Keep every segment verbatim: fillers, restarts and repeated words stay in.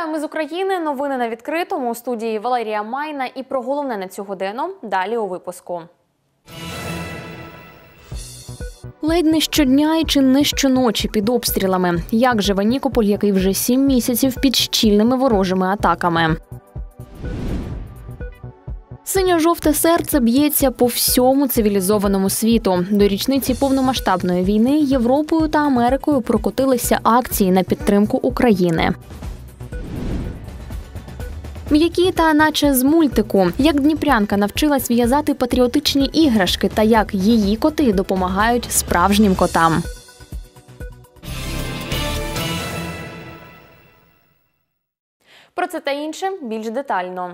Вітаю, ми з України. Новини на відкритому. У студії Валерія Майна. І про головне на цю годину далі у випуску. Ледь не щодня і чи не щоночі під обстрілами. Як живе Нікополь, який вже сім місяців під щільними ворожими атаками. Синьо-жовте серце б'ється по всьому цивілізованому світу. До річниці повномасштабної війни Європою та Америкою прокотилися акції на підтримку України. М'які та наче з мультику. Як дніпрянка навчилась в'язати патріотичні іграшки та як її коти допомагають справжнім котам. Про це та інше більш детально.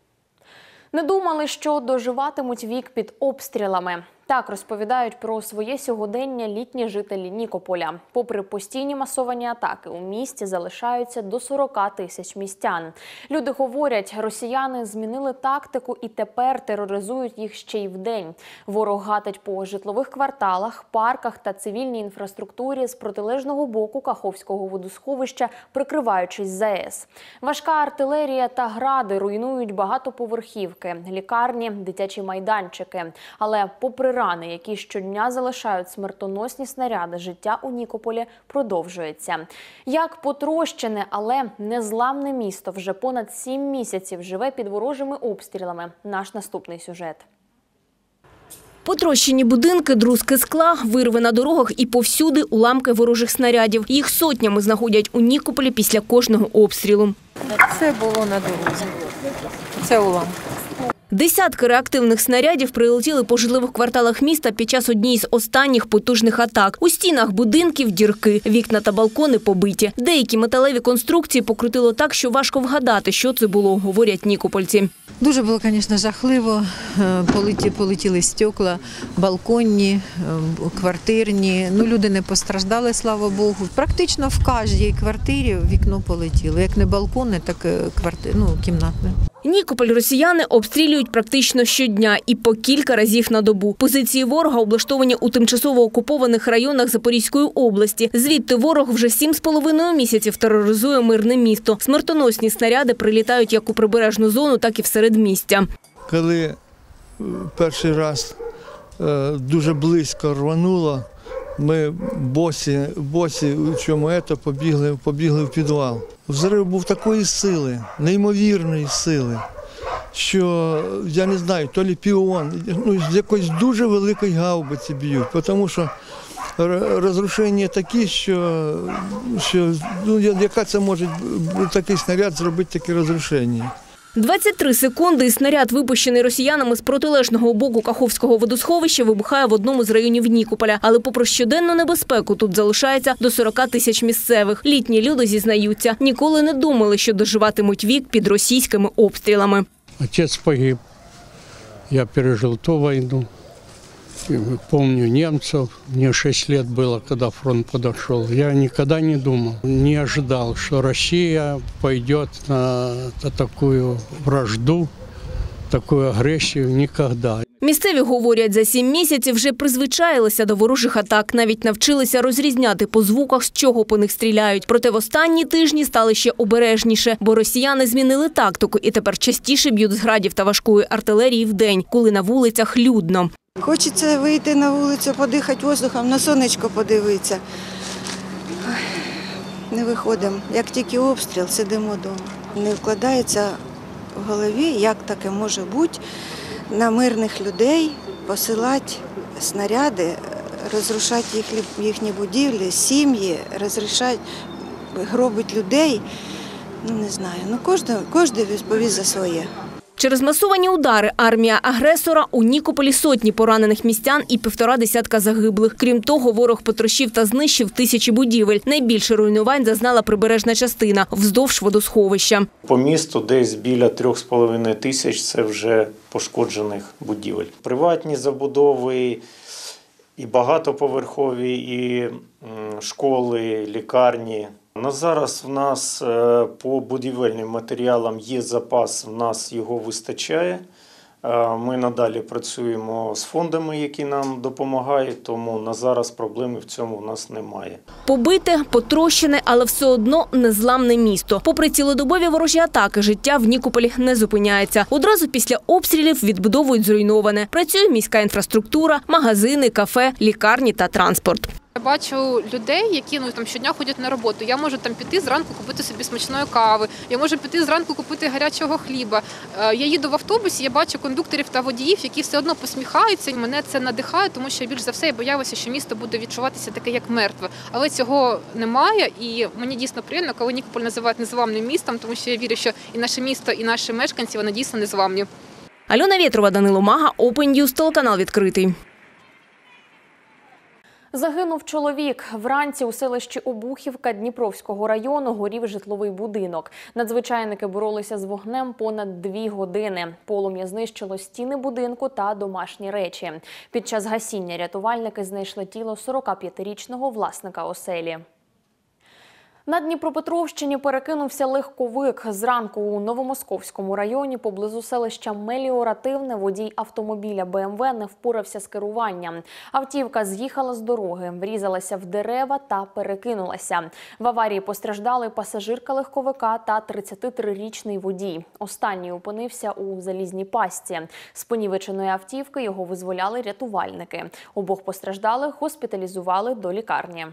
Не думали, що доживатимуть вік під обстрілами. Так розповідають про своє сьогодення літні жителі Нікополя. Попри постійні масовані атаки, у місті залишаються до сорока тисяч містян. Люди говорять, росіяни змінили тактику і тепер тероризують їх ще й вдень. Ворог гатить по житлових кварталах, парках та цивільній інфраструктурі з протилежного боку Каховського водосховища, прикриваючись ЗАЕС. Важка артилерія та гради руйнують багатоповерхівки, лікарні, дитячі майданчики. Але попри рани, які щодня залишають смертоносні снаряди, життя у Нікополі продовжується. Як потрощене, але незламне місто вже понад сім місяців живе під ворожими обстрілами. Наш наступний сюжет. Потрощені будинки, друзки скла, вирви на дорогах і повсюди уламки ворожих снарядів. Їх сотнями знаходять у Нікополі після кожного обстрілу. Це було на дорозі. Це уламки. Десятки реактивних снарядів прилетіли по житлових кварталах міста під час однієї з останніх потужних атак. У стінах будинків дірки, вікна та балкони побиті. Деякі металеві конструкції покрутило так, що важко вгадати, що це було, говорять нікопольці. Дуже було, звісно, жахливо. Полетіли стекла, балконні, квартирні. Ну, люди не постраждали, слава Богу. Практично в кожній квартирі вікно полетіло. Як не балконне, так квартир, ну, кімнатне. Нікополь росіяни обстрілюють практично щодня і по кілька разів на добу. Позиції ворога облаштовані у тимчасово окупованих районах Запорізької області. Звідти ворог вже сім з половиною місяців тероризує мирне місто. Смертоносні снаряди прилітають як у прибережну зону, так і в середмістя. Коли перший раз дуже близько рвануло, ми босі, босі у чому це, побігли, побігли в підвал. Взрив був такої сили, неймовірної сили, що, я не знаю, то лі піон, ну, з якоїсь дуже великої гаубиці б'ють, тому що розрушення такі, що, що ну, яка це може такий снаряд зробити таке розрушення. двадцять три секунди і снаряд, випущений росіянами з протилежного боку Каховського водосховища, вибухає в одному з районів Нікополя. Але попри щоденну небезпеку тут залишається до сорока тисяч місцевих. Літні люди зізнаються, ніколи не думали, що доживатимуть вік під російськими обстрілами. Отець погиб, я пережив ту війну. Помню немцев, мне шесть лет было, когда фронт подошел. Я никогда не думал, не ожидал, что Россия пойдет на такую вражду, такую агрессию никогда. Місцеві говорять, за сім місяців вже призвичаїлися до ворожих атак, навіть навчилися розрізняти по звуках, з чого по них стріляють. Проте в останні тижні стали ще обережніше, бо росіяни змінили тактику і тепер частіше б'ють з градів та важкої артилерії вдень, коли на вулицях людно. Хочеться вийти на вулицю, подихати воздухом, на сонечко подивитися. Не виходимо. Як тільки обстріл, сидимо вдома. Не вкладається в голові, як таке може бути, на мирних людей посилати снаряди, розрушати їхні будівлі, сім'ї, розрушати, гробити людей. Ну, не знаю, ну кожен, кожен відповість за своє. Через масовані удари армія агресора у Нікополі сотні поранених містян і півтора десятка загиблих. Крім того, ворог потрощив та знищив тисячі будівель. Найбільше руйнувань зазнала прибережна частина вздовж водосховища. По місту десь біля трьох з половиною тисяч – це вже пошкоджених будівель. Приватні забудови, і багатоповерхові, і школи, лікарні. На зараз в нас по будівельним матеріалам є запас, в нас його вистачає. Ми надалі працюємо з фондами, які нам допомагають, тому на зараз проблеми в цьому у нас немає. Побите, потрощене, але все одно незламне місто. Попри цілодобові ворожі атаки, життя в Нікополі не зупиняється. Одразу після обстрілів відбудовують зруйноване. Працює міська інфраструктура, магазини, кафе, лікарні та транспорт. Я бачу людей, які ну, там, щодня ходять на роботу. Я можу там піти зранку купити собі смачної кави, я можу піти зранку купити гарячого хліба. Я їду в автобусі, я бачу кондукторів та водіїв, які все одно посміхаються. Мене це надихає, тому що більш за все я боялася, що місто буде відчуватися таке, як мертве. Але цього немає, і мені дійсно приємно, коли Нікополь називають незламним містом, тому що я вірю, що і наше місто, і наші мешканці, вони дійсно незламні. Альона Вєтрова, Данило Мага, Open News, телеканал «Відкритий». Загинув чоловік. Вранці у селищі Обухівка Дніпровського району горів житловий будинок. Надзвичайники боролися з вогнем понад дві години. Полум'я знищило стіни будинку та домашні речі. Під час гасіння рятувальники знайшли тіло сорокап'ятирічного власника оселі. На Дніпропетровщині перекинувся легковик. Зранку у Новомосковському районі поблизу селища Меліоративне водій автомобіля Бе Ем Ве не впорався з керуванням. Автівка з'їхала з дороги, врізалася в дерева та перекинулася. В аварії постраждали пасажирка легковика та тридцятитрирічний водій. Останній опинився у залізній пастці. З понівеченої автівки його визволяли рятувальники. Обох постраждалих госпіталізували до лікарні.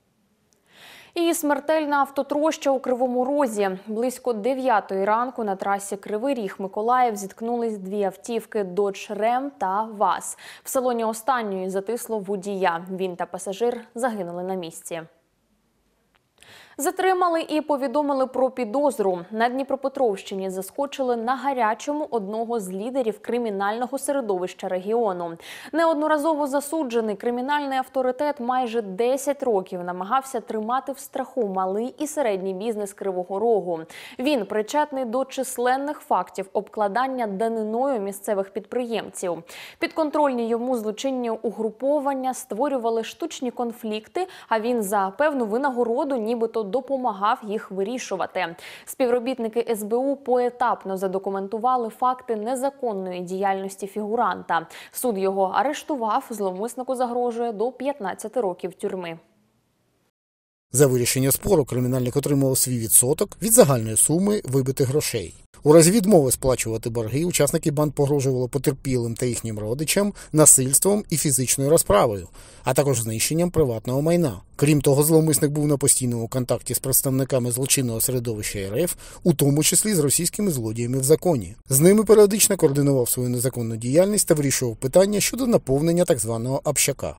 І смертельна автотроща у Кривому Розі. Близько дев'ятої ранку на трасі Кривий Ріг-Миколаїв зіткнулись дві автівки «Додж Рем» та ВАЗ. В салоні останньої затисло водія. Він та пасажир загинули на місці. Затримали і повідомили про підозру. На Дніпропетровщині заскочили на гарячому одного з лідерів кримінального середовища регіону. Неодноразово засуджений кримінальний авторитет майже десять років намагався тримати в страху малий і середній бізнес Кривого Рогу. Він причетний до численних фактів обкладання даниною місцевих підприємців. Підконтрольні йому злочинні угруповання створювали штучні конфлікти, а він за певну винагороду нібито допомагав їх вирішувати. Співробітники Ес Бе У поетапно задокументували факти незаконної діяльності фігуранта. Суд його арештував, зловмиснику загрожує до п'ятнадцяти років тюрми. За вирішення спору кримінальник отримував свій відсоток від загальної суми вибитих грошей. У разі відмови сплачувати борги учасники банд погрожували потерпілим та їхнім родичам насильством і фізичною розправою, а також знищенням приватного майна. Крім того, зловмисник був на постійному контакті з представниками злочинного середовища Ер Еф, у тому числі з російськими злодіями в законі. З ними періодично координував свою незаконну діяльність та вирішував питання щодо наповнення так званого «общака».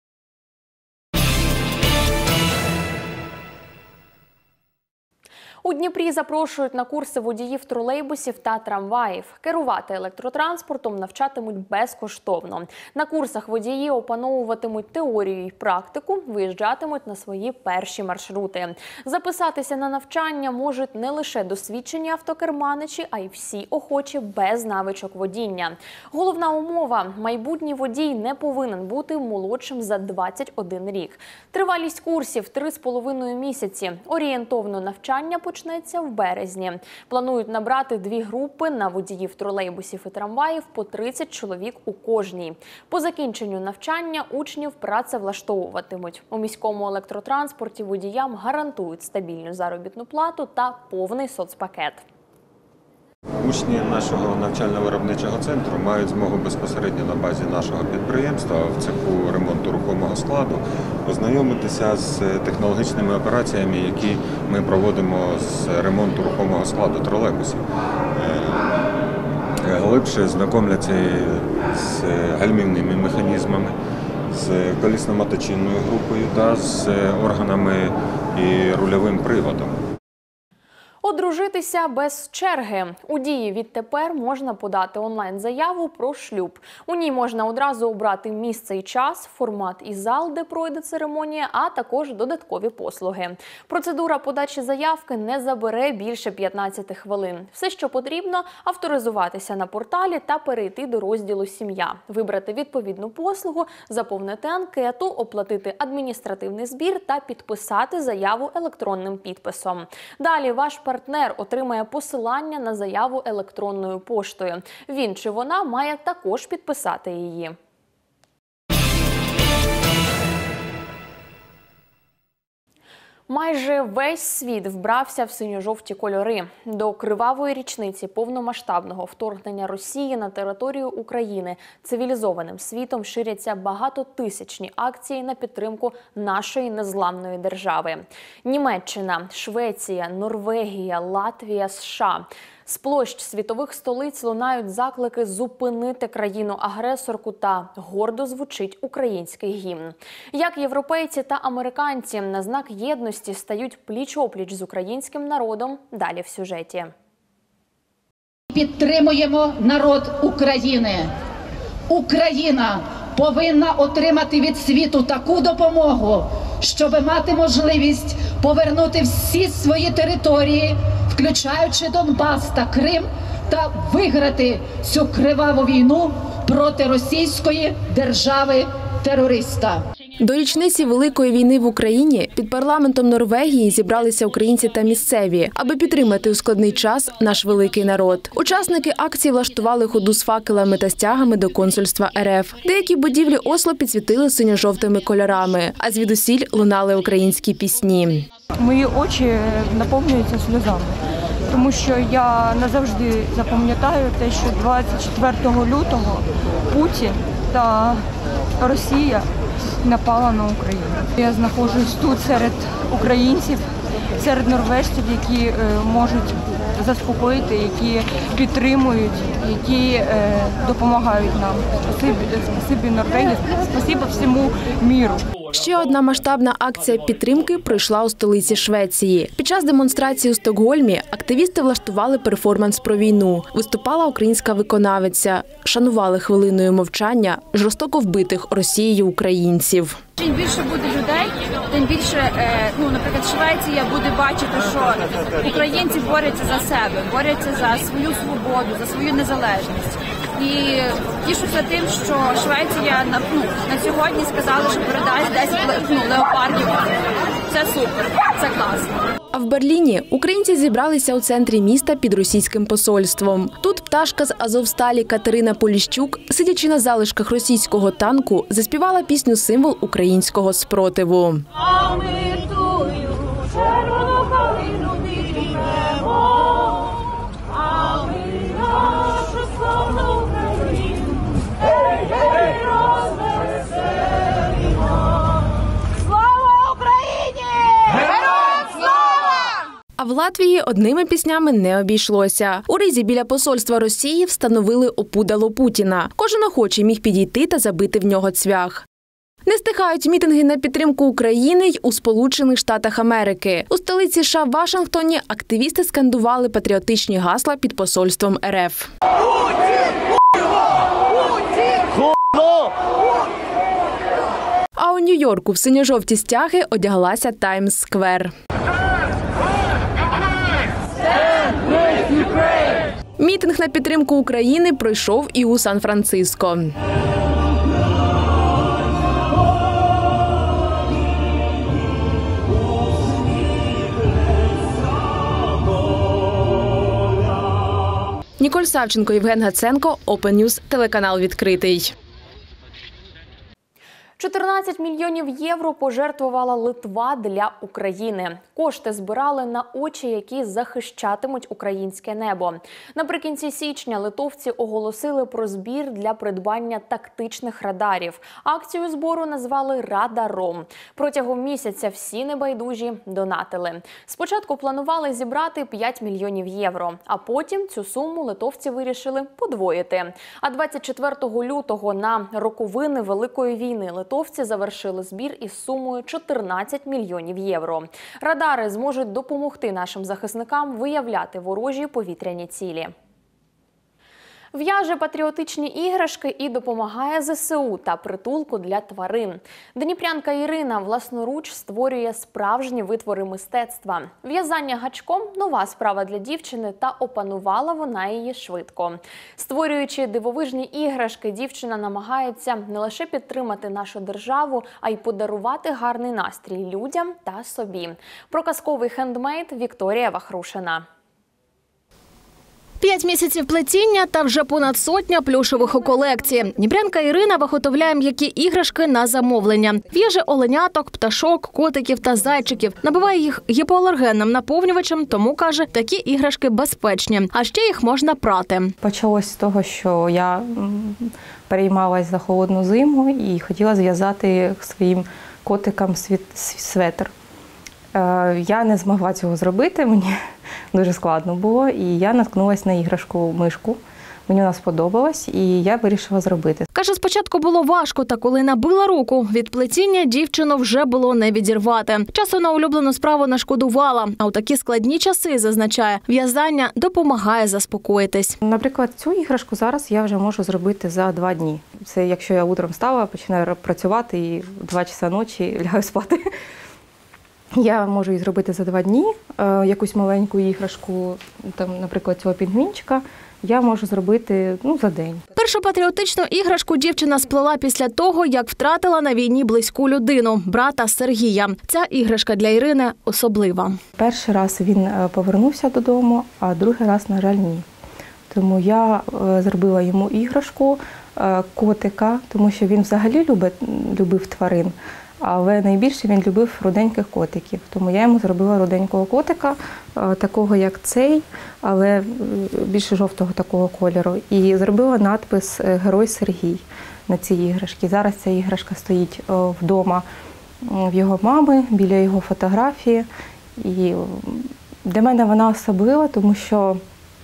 У Дніпрі запрошують на курси водіїв тролейбусів та трамваїв. Керувати електротранспортом навчатимуть безкоштовно. На курсах водії опановуватимуть теорію і практику, виїжджатимуть на свої перші маршрути. Записатися на навчання можуть не лише досвідчені автокерманичі, а й всі охочі без навичок водіння. Головна умова – майбутній водій не повинен бути молодшим за двадцять один рік. Тривалість курсів – три з половиною місяці. Орієнтовно навчання почнеться в березні. Планують набрати дві групи на водіїв тролейбусів і трамваїв по тридцять чоловік у кожній. По закінченню навчання учнів працевлаштовуватимуть. У міському електротранспорті водіям гарантують стабільну заробітну плату та повний соцпакет. Учні нашого навчально-виробничого центру мають змогу безпосередньо на базі нашого підприємства в цеху ремонту рухомого складу ознайомитися з технологічними операціями, які ми проводимо з ремонту рухомого складу тролейбусів. Глибше знайомляться з гальмівними механізмами, з колісно-моточинною групою та з органами і рульовим приводом. Одружитися без черги. У дії відтепер можна подати онлайн-заяву про шлюб. У ній можна одразу обрати місце і час, формат і зал, де пройде церемонія, а також додаткові послуги. Процедура подачі заявки не забере більше п'ятнадцяти хвилин. Все, що потрібно – авторизуватися на порталі та перейти до розділу «Сім'я», вибрати відповідну послугу, заповнити анкету, оплатити адміністративний збір та підписати заяву електронним підписом. Далі ваш партнер партнер отримає посилання на заяву електронною поштою. Він чи вона має також підписати її. Майже весь світ вбрався в синьо-жовті кольори. До кривавої річниці повномасштабного вторгнення Росії на територію України цивілізованим світом ширяться багатотисячні акції на підтримку нашої незламної держави. Німеччина, Швеція, Норвегія, Латвія, США – з площ світових столиць лунають заклики зупинити країну-агресорку та гордо звучить український гімн. Як європейці та американці на знак єдності стають пліч-опліч з українським народом, далі в сюжеті. Підтримуємо народ України. Україна повинна отримати від світу таку допомогу, щоб мати можливість повернути всі свої території, включаючи Донбас та Крим, та виграти цю криваву війну проти російської держави-терориста. До річниці Великої війни в Україні під парламентом Норвегії зібралися українці та місцеві, аби підтримати у складний час наш великий народ. Учасники акції влаштували ходу з факелами та стягами до консульства РФ. Деякі будівлі Осло підсвітили синьо-жовтими кольорами, а звідусіль лунали українські пісні. Мої очі наповнюються сльозами, тому що я назавжди запам'ятаю те, що двадцять четвертого лютого Путін та Росія напала на Україну. Я знаходжусь тут серед українців, серед норвежців, які можуть заспокоїти, які підтримують, які допомагають нам. Спасибі, спасибі Норвегії, спасибі всьому міру. Ще одна масштабна акція підтримки пройшла у столиці Швеції. Під час демонстрації у Стокгольмі активісти влаштували перформанс про війну. Виступала українська виконавиця. Шанували хвилиною мовчання жорстоко вбитих Росією українців. Чим більше буде людей, тим більше, ну, наприклад, Швеція буде бачити, що українці борються за себе, борються за свою свободу, за свою незалежність. І тішуся тим, що Швеція на, ну, на сьогодні сказали, що передасть десять ну, леопардів. Це супер, це класно. А в Берліні українці зібралися у центрі міста під російським посольством. Тут пташка з Азовсталі Катерина Поліщук, сидячи на залишках російського танку, заспівала пісню-символ українського спротиву. А ми тую червону калину підіймемо, а ми нашу славну Україну, ей, ей, розвеселимо. Слава Україні! Героям слава! А в Латвії одними піснями не обійшлося. У Ризі біля посольства Росії встановили опудало Путіна. Кожен охочий міг підійти та забити в нього цвях. Не стихають мітинги на підтримку України й у Сполучених Штатах Америки. У столиці США Вашингтоні активісти скандували патріотичні гасла під посольством РФ. А у Нью-Йорку в синьо-жовті стяги одяглася Таймс-сквер. Мітинг на підтримку України пройшов і у Сан-Франциско. Ніколь Савченко, Євген Гаценко, Open News, телеканал «Відкритий». чотирнадцять мільйонів євро пожертвувала Литва для України. Кошти збирали на очі, які захищатимуть українське небо. Наприкінці січня литовці оголосили про збір для придбання тактичних радарів. Акцію збору назвали «Радаром». Протягом місяця всі небайдужі донатили. Спочатку планували зібрати п'ять мільйонів євро, а потім цю суму литовці вирішили подвоїти. А двадцять четвертого лютого на роковини Великої війни литовці завершили збір із сумою чотирнадцять мільйонів євро. Радари зможуть допомогти нашим захисникам виявляти ворожі повітряні цілі. В'яже патріотичні іграшки і допомагає зе се у та притулку для тварин. Дніпрянка Ірина власноруч створює справжні витвори мистецтва. В'язання гачком – нова справа для дівчини, та опанувала вона її швидко. Створюючи дивовижні іграшки, дівчина намагається не лише підтримати нашу державу, а й подарувати гарний настрій людям та собі. Про казковий хендмейд Вікторія Вахрушина. П'ять місяців плетіння та вже понад сотня плюшевих у колекції. Дніпрянка Ірина виготовляє м'які іграшки на замовлення. В'яже оленяток, пташок, котиків та зайчиків. Набиває їх гіпоалергенним наповнювачем, тому, каже, такі іграшки безпечні. А ще їх можна прати. Почалось з того, що я переймалась за холодну зиму і хотіла зв'язати своїм котикам светр. Я не змогла цього зробити, мені дуже складно було, і я наткнулася на іграшку-мишку. Мені вона сподобалась, і я вирішила зробити. Каже, спочатку було важко, та коли набила руку, від плетіння дівчину вже було не відірвати. Часу на улюблену справу не шкодувала, а у такі складні часи, зазначає, в'язання допомагає заспокоїтись. Наприклад, цю іграшку зараз я вже можу зробити за два дні. Це якщо я утром встала, починаю працювати і в два часа ночі лягаю спати. Я можу її зробити за два дні, якусь маленьку іграшку, там, наприклад, цього пінгвінчика, я можу зробити ну, за день. Першу патріотичну іграшку дівчина сплела після того, як втратила на війні близьку людину – брата Сергія. Ця іграшка для Ірини особлива. Перший раз він повернувся додому, а другий раз, на жаль, ні. Тому я зробила йому іграшку, котика, тому що він взагалі любить, любив тварин. Але найбільше він любив руденьких котиків. Тому я йому зробила руденького котика, такого як цей, але більше жовтого такого кольору. І зробила надпис «Герой Сергій» на цій іграшці. Зараз ця іграшка стоїть вдома в його мами, біля його фотографії. І для мене вона особлива, тому що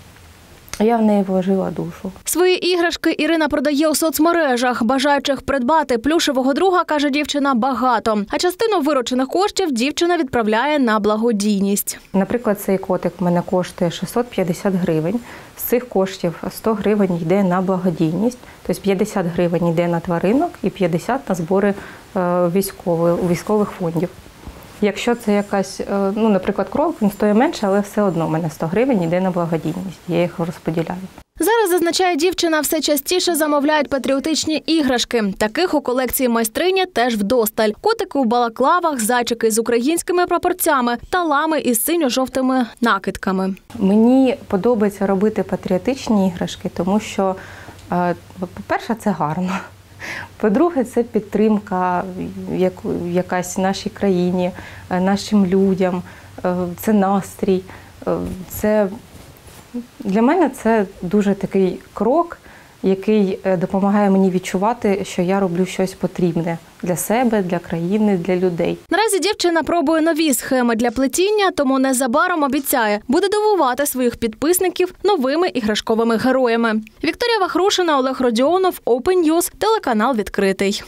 я в неї вложила душу. Свої іграшки Ірина продає у соцмережах. Бажаючих придбати плюшевого друга, каже дівчина, багато. А частину виручених коштів дівчина відправляє на благодійність. Наприклад, цей котик в мене коштує шістсот п'ятдесят гривень. З цих коштів сто гривень йде на благодійність. Тобто п'ятдесят гривень йде на тваринок і п'ятдесят на збори військових, військових фондів. Якщо це якась, ну, наприклад, кролик, він стоїть менше, але все одно в мене сто гривень йде на благодійність. Я їх розподіляю. Зараз, зазначає дівчина, все частіше замовляють патріотичні іграшки. Таких у колекції майстрині теж вдосталь. Котики у балаклавах, зайчики з українськими прапорцями та лами із синьо-жовтими накидками. Мені подобається робити патріотичні іграшки, тому що, по-перше, це гарно. По-друге, це підтримка якась нашій країні, нашим людям, це настрій. Це, для мене це дуже такий крок, який допомагає мені відчувати, що я роблю щось потрібне для себе, для країни, для людей. Наразі дівчина пробує нові схеми для плетіння, тому незабаром обіцяє, буде дивувати своїх підписників новими іграшковими героями. Вікторія Вахрушина, Олег Родіонов, Open News, телеканал «Відкритий».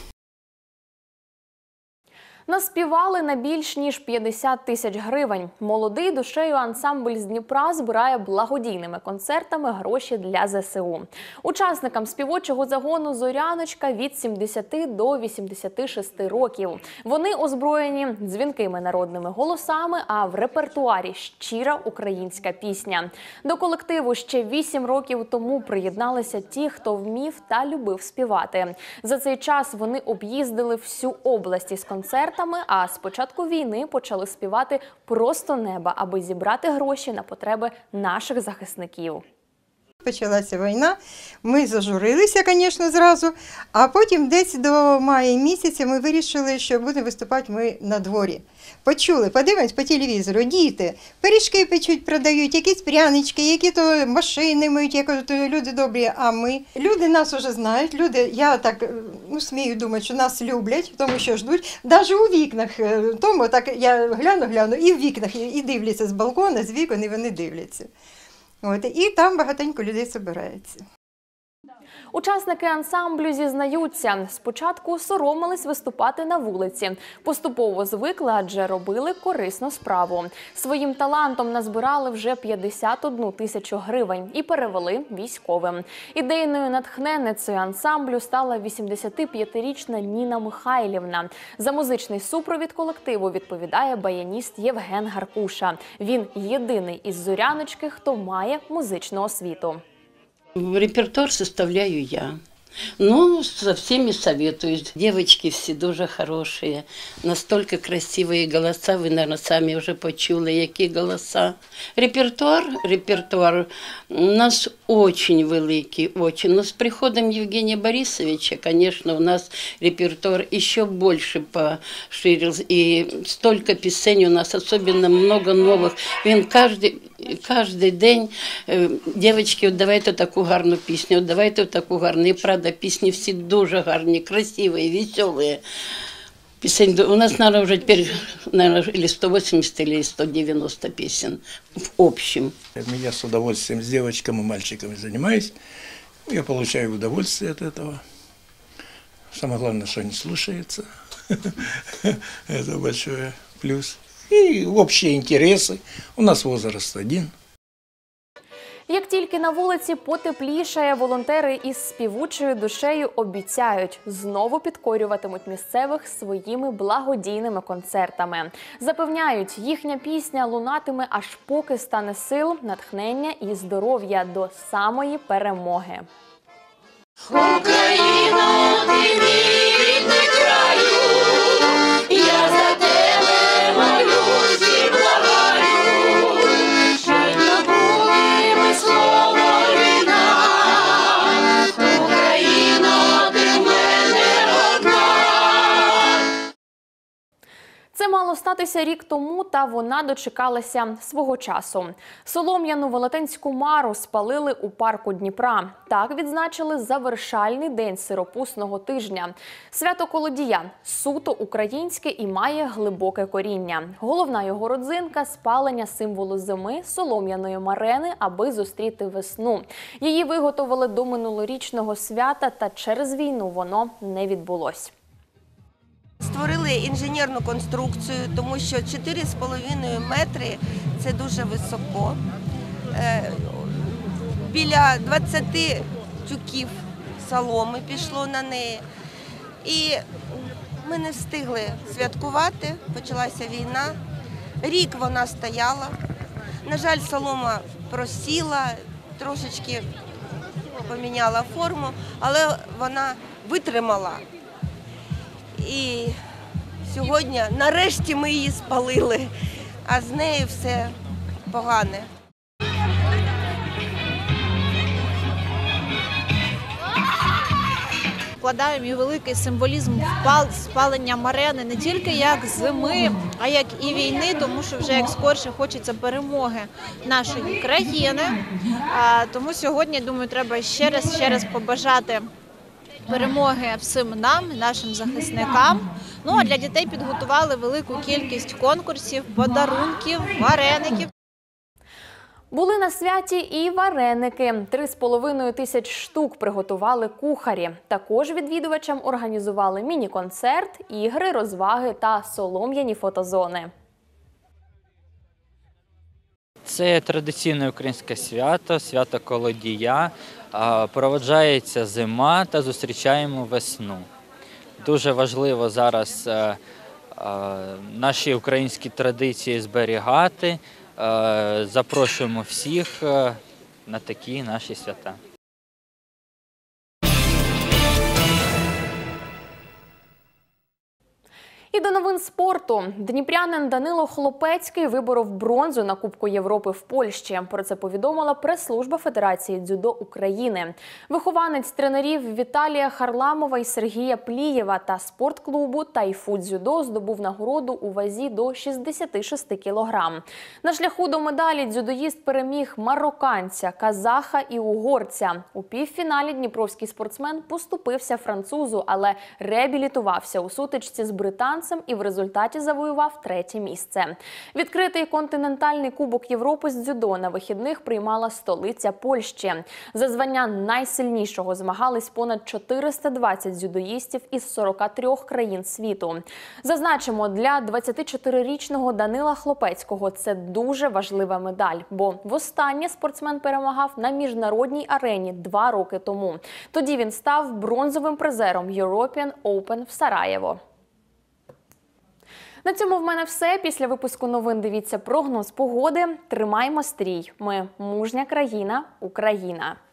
Наспівали на більш ніж п'ятдесят тисяч гривень. Молодий душею ансамбль з Дніпра збирає благодійними концертами гроші для зе се у. Учасникам співочого загону «Зоряночка» від сімдесяти до вісімдесяти шести років. Вони озброєні дзвінкими народними голосами, а в репертуарі щира українська пісня. До колективу ще вісім років тому приєдналися ті, хто вмів та любив співати. За цей час вони об'їздили всю область із концертами, а з початку війни почали співати просто неба, аби зібрати гроші на потреби наших захисників. Почалася війна, ми зажурилися, звісно, зразу, а потім десь до мая місяця ми вирішили, що будемо виступати ми на дворі. Почули, подивимось по телевізору, діти, пиріжки печуть, продають, якісь прянички, які то машини миють, як то люди добрі, а ми. Люди нас вже знають, люди, я так ну, смію думати, що нас люблять, тому що ждуть, навіть у вікнах, тому так я гляну-гляну, і в вікнах, і дивляться з балкона, з вікон, і вони дивляться. От, і там багатенько людей збирається. Учасники ансамблю зізнаються, спочатку соромились виступати на вулиці. Поступово звикли, адже робили корисну справу. Своїм талантом назбирали вже п'ятдесят одну тисячу гривень і перевели військовим. Ідейною натхненницею ансамблю стала вісімдесятип'ятирічна Ніна Михайлівна. За музичний супровід колективу відповідає баяніст Євген Гаркуша. Він єдиний із Зоряночки, хто має музичну освіту. Репертуар составляю я. Ну, со всеми советуюсь. Девочки все дуже хорошие, настолько красивые голоса, вы, наверное, сами уже почули, які голоса. Репертуар, репертуар у нас очень великий, очень. Но с приходом Евгения Борисовича, конечно, у нас репертуар еще больше поширился. И столько песен у нас, особенно много новых. Він каждый, каждый день, девочки, от давайте таку гарну пісню, от давайте таку гарну. І правда, пісні всі дуже гарні, красиві, веселі. Песен, у нас, наверное, уже теперь, наверное, или сто восемьдесят, или сто девяносто песен в общем. Я с удовольствием с девочками и мальчиками занимаюсь. Я получаю удовольствие от этого. Самое главное, что они слушаются. Это большой плюс. И общие интересы. У нас возраст один. Як тільки на вулиці потеплішає, волонтери із співучою душею обіцяють, знову підкорюватимуть місцевих своїми благодійними концертами. Запевняють, їхня пісня лунатиме аж поки стане сил, натхнення і здоров'я до самої перемоги. Україно, ти мій рідний краю, я за тебе молюсь і благаю, щойно були ми слово війна, Україно, ти в мене одна. Це мало статися рік тому, та вона дочекалася свого часу. Солом'яну велетенську мару спалили у парку Дніпра. Так відзначили завершальний день сиропусного тижня. Свято Колодія – суто українське і має глибоке коріння. Головна його родзинка – спалення символу зими – солом'яної марени, аби зустріти весну. Її виготовили до минулорічного свята, та через війну воно не відбулось. Створили інженерну конструкцію, тому що чотири з половиною метри – це дуже високо. Біля двадцяти тюків соломи пішло на неї. І ми не встигли святкувати, почалася війна. Рік вона стояла. На жаль, солома просіла, трошечки поміняла форму, але вона витримала. І сьогодні, нарешті, ми її спалили, а з нею все погане. Вкладаємо і великий символізм в спалення марени не тільки як зими, а як і війни, тому що вже як скорше хочеться перемоги нашої країни. Тому сьогодні, думаю, треба ще раз, ще раз побажати перемоги всім нам, нашим захисникам. Ну, а для дітей підготували велику кількість конкурсів, подарунків, вареників. Були на святі і вареники. Три з половиною тисяч штук приготували кухарі. Також відвідувачам організували міні-концерт, ігри, розваги та солом'яні фотозони. Це традиційне українське свято, свято Колодія. Проводжається зима та зустрічаємо весну. Дуже важливо зараз наші українські традиції зберігати. Запрошуємо всіх на такі наші свята. І до новин спорту. Дніпрянин Данило Хлопецький виборов бронзу на Кубку Європи в Польщі. Про це повідомила прес-служба Федерації дзюдо України. Вихованець тренерів Віталія Харламова і Сергія Плієва та спортклубу «Тайфу дзюдо» здобув нагороду у вазі до шістдесят шість кілограм. На шляху до медалі дзюдоїст переміг марокканця, казаха і угорця. У півфіналі дніпровський спортсмен поступився французу, але реабілітувався у сутичці з британцем шансом і в результаті завоював третє місце. Відкритий континентальний кубок Європи з дзюдо на вихідних приймала столиця Польщі. За звання найсильнішого змагались понад чотириста двадцять дзюдоїстів із сорока трьох країн світу. Зазначимо, для двадцятичотирирічного Данила Хлопецького це дуже важлива медаль, бо востаннє спортсмен перемагав на міжнародній арені два роки тому. Тоді він став бронзовим призером European Open в Сараєво. На цьому в мене все. Після випуску новин дивіться прогноз погоди. Тримаймо стрій. Ми – мужня країна, Україна.